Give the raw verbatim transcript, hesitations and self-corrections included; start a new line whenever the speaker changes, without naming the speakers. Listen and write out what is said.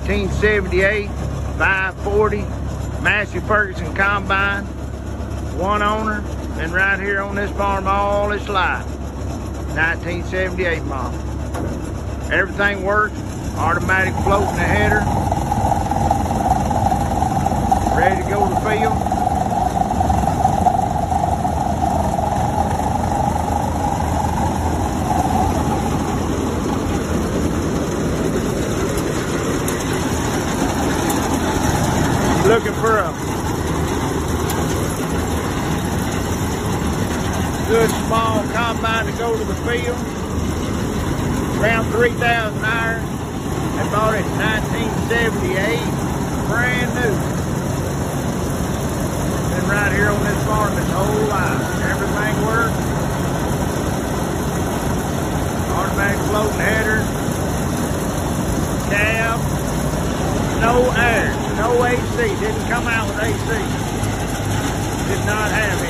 nineteen seventy-eight, five forty, Massey Ferguson combine, one owner, been right here on this farm all its life. nineteen seventy-eight model. Everything works, automatic float in the header, ready to go to the field. Looking for a good small combine to go to the field. Around three thousand hours. I bought it in nineteen seventy-eight, brand new. Been right here on this farm its whole life. Everything works. Automatic floating header. Cab. No air. No A C. Didn't come out with A C. Did not have it.